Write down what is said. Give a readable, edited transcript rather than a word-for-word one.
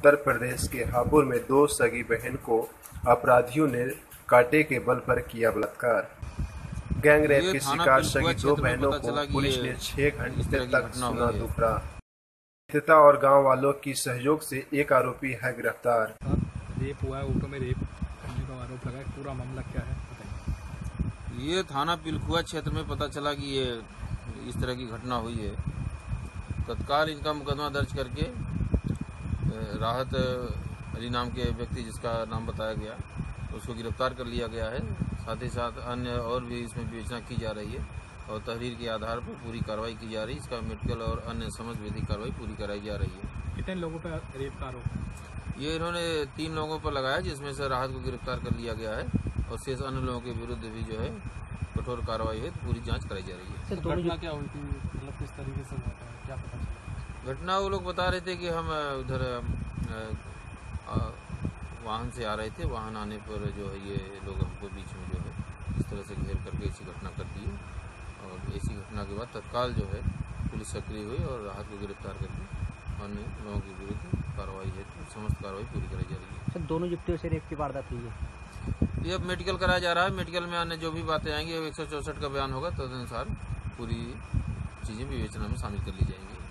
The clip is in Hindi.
उत्तर प्रदेश के हापुड़ में दो सगी बहन को अपराधियों ने कांटे के बल पर किया बलात्कार। गैंगरेप की शिकार सगी दो बहनों को पुलिस ने 6 घंटे तक सुना दुखड़ा। पिता और गांव वालों की सहयोग से एक आरोपी है गिरफ्तार। रेप हुआ है, ऑटो में रेप करने का आरोप लगा है। पूरा मामला क्या है बताइए। ये थाना पिलखुआ क्षेत्र में पता चला कि ये इस तरह की घटना हुई है। तत्काल इनका मुकदमा दर्ज करके राहत अली नाम के व्यक्ति, जिसका नाम बताया गया, उसको गिरफ्तार कर लिया गया है। साथ ही साथ अन्य और भी इसमें विवेचना की जा रही है और तहरीर के आधार पर पूरी कार्रवाई की जा रही है। इसका मेडिकल और अन्य समस्त विधिक कार्रवाई पूरी कराई जा रही है। कितने लोगों पर रेप का आरोप? ये इन्होंने 3 लोगों पर लगाया, जिसमें से राहत को गिरफ्तार कर लिया गया है और शेष अन्य लोगों के विरुद्ध भी जो है कठोर कार्रवाई है, पूरी जांच कराई जा रही है। घटना क्या हुई थी, मतलब किस तरीके से हुआ था, क्या पता चला? घटना वो लोग बता रहे थे कि हम उधर वाहन से आ रहे थे। वाहन आने पर जो है ये लोग हमको बीच में जो है इस तरह से घेर करके ऐसी घटना कर दी और ऐसी घटना के बाद तत्काल जो है पुलिस सक्रिय हुई और राहत को गिरफ्तार करके अन्य लोगों के विरुद्ध कार्रवाई है, समस्त कार्रवाई पूरी कराई जा रही है। सर, दोनों युवतियों से रेप की वारदात हुई है। ये अब मेडिकल कराया जा रहा है। मेडिकल में अन्य जो भी बातें आएंगी 164 का बयान होगा, तदनुसार पूरी चीज़ें विवेचना में शामिल कर ली जाएंगी।